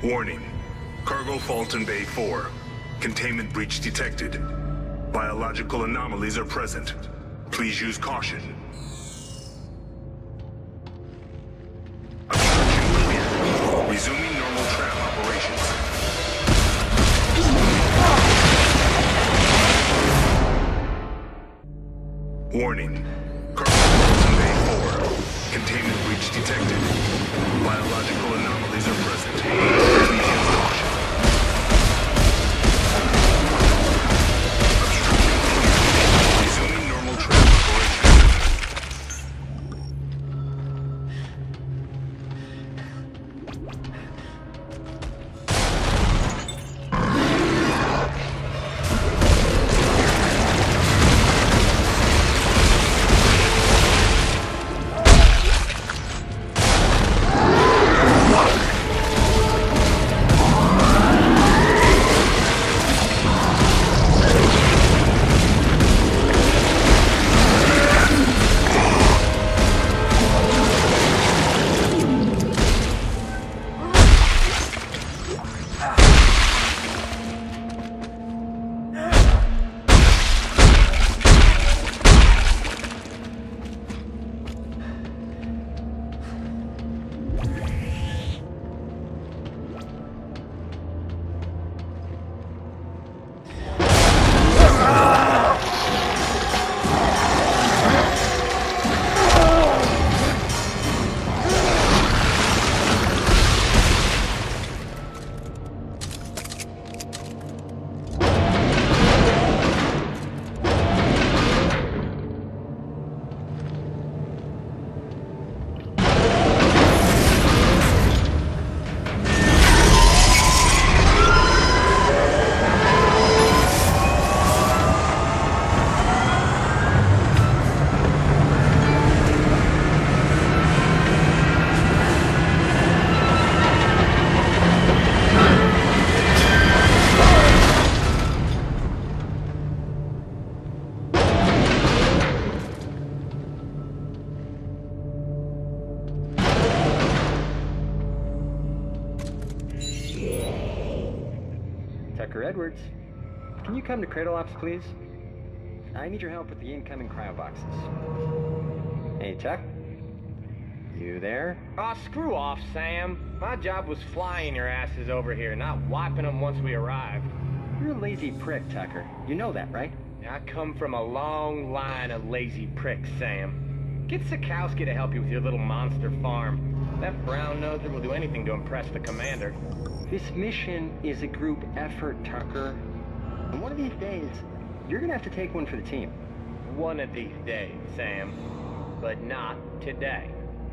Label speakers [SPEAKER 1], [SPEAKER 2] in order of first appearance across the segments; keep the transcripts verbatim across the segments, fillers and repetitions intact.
[SPEAKER 1] Warning. Cargo fault in Bay four. Containment breach detected. Biological anomalies are present. Please use caution. Obstruction clear. Resuming normal tram operations. Warning. Cargo fault in Bay four. Containment breach detected. Biological anomalies are present. Please use caution. Resuming normal tram operations.
[SPEAKER 2] Tucker Edwards, can you come to Cradle Ops, please? I need your help with the incoming cryo boxes. Hey, Tuck? You there?
[SPEAKER 3] Aw, oh, screw off, Sam. My job was flying your asses over here, not wiping them once we arrived.
[SPEAKER 2] You're a lazy prick, Tucker. You know that, right?
[SPEAKER 3] I come from a long line of lazy pricks, Sam. Get Sikowski to help you with your little monster farm. That brown noser will do anything to impress the commander.
[SPEAKER 2] This mission is a group effort, Tucker. And one of these days, you're gonna have to take one for the team.
[SPEAKER 3] One of these days, Sam. But not today.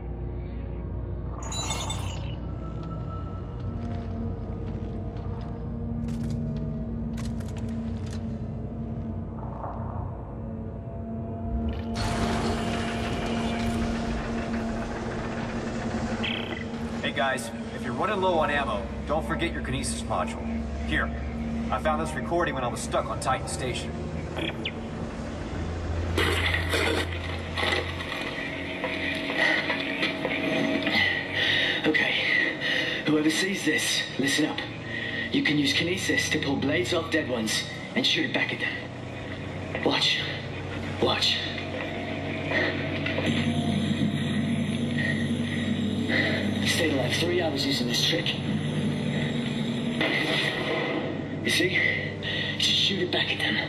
[SPEAKER 4] Hey guys, if you're running low on ammo, don't forget your kinesis module. Here, I found this recording when I was stuck on Titan Station.
[SPEAKER 5] Okay, whoever sees this, listen up. You can use kinesis to pull blades off dead ones and shoot it back at them. Watch. Watch. I've stayed alive three hours using this trick. You see? Just shoot it back at them.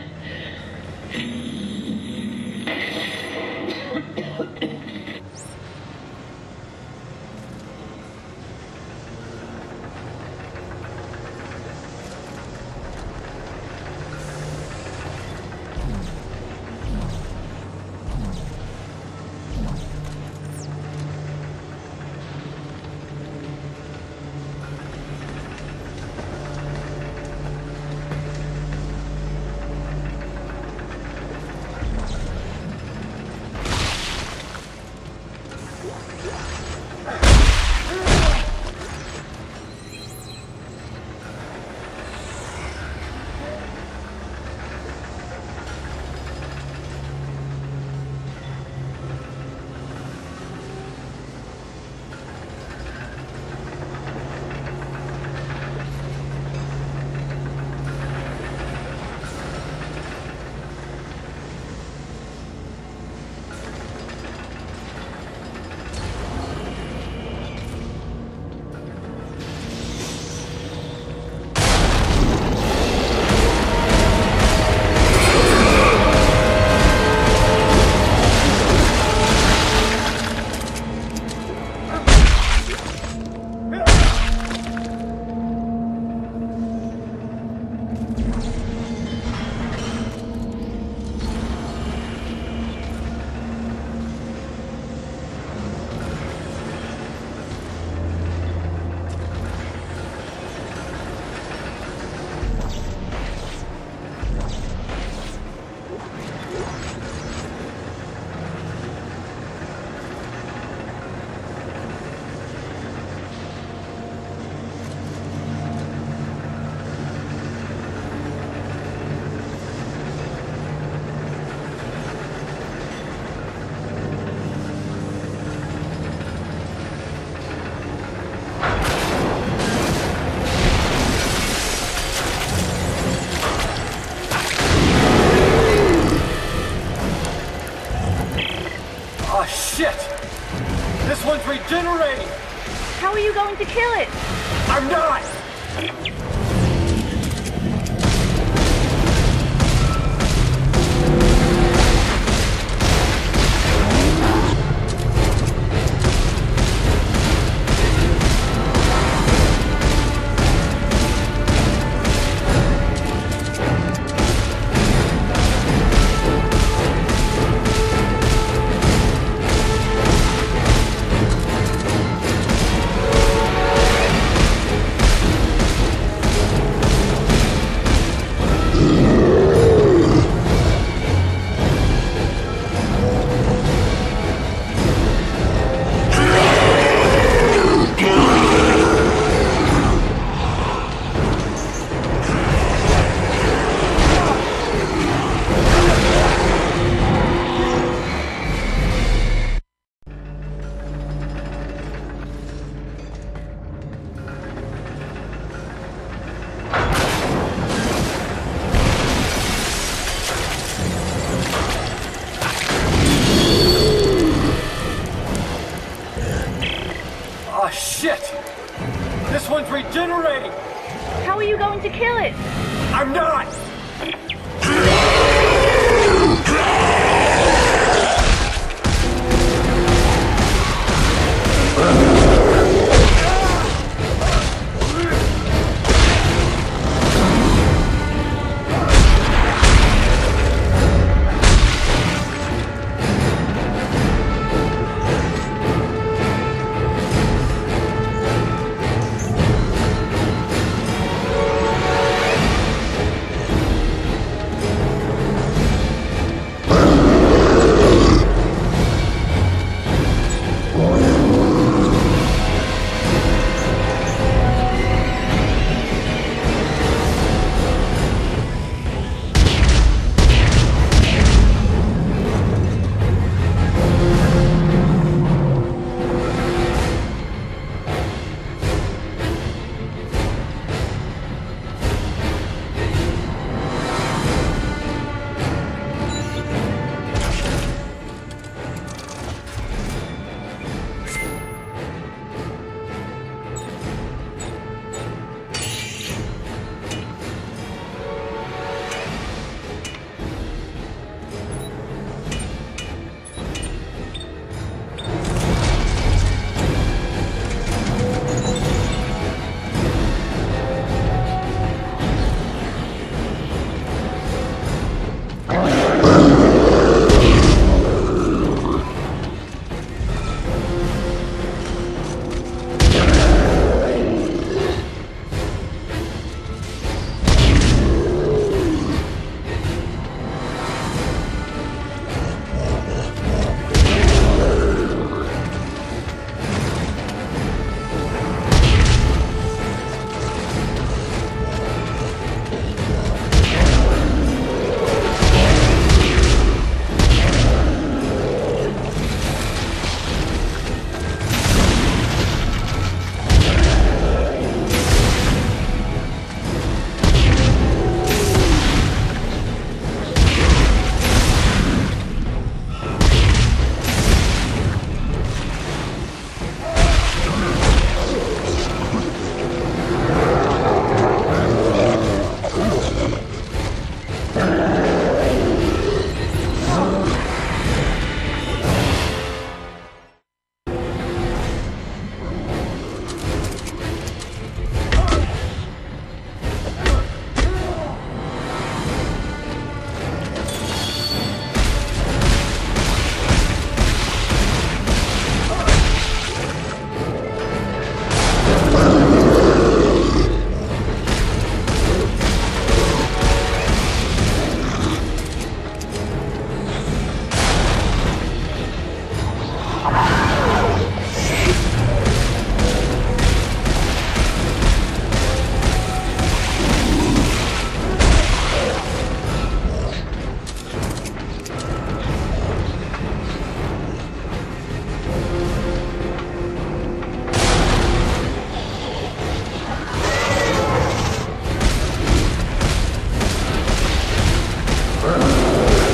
[SPEAKER 4] regenerating!
[SPEAKER 6] How are you going to kill it?
[SPEAKER 4] I'm not! Oh, shit! This one's regenerating!
[SPEAKER 6] How are you going to kill it?
[SPEAKER 4] I'm not!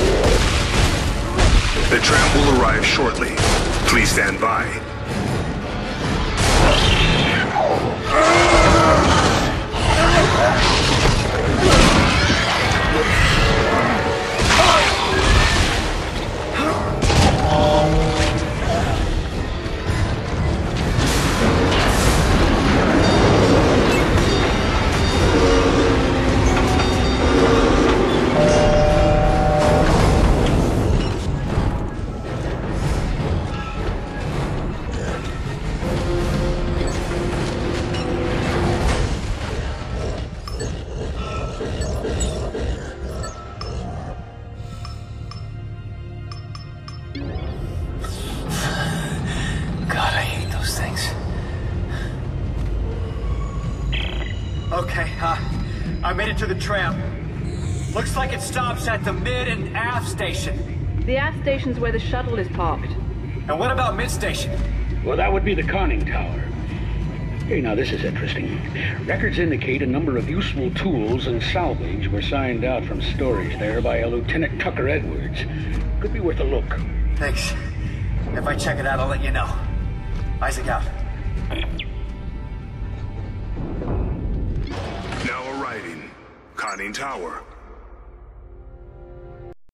[SPEAKER 1] The tram will arrive shortly. Please stand by.
[SPEAKER 4] God, I hate those things. Okay, uh, I made it to the tram. Looks like it stops at the mid and aft station.
[SPEAKER 6] The aft station's where the shuttle is parked.
[SPEAKER 4] And what about mid station?
[SPEAKER 7] Well, that would be the conning tower. Hey, now this is interesting. Records indicate a number of useful tools and salvage were signed out from storage there by a Lieutenant Tucker Edwards. Could be worth a look.
[SPEAKER 4] Thanks. If I check it out, I'll let you know. Isaac out.
[SPEAKER 1] Now arriving. Conning tower.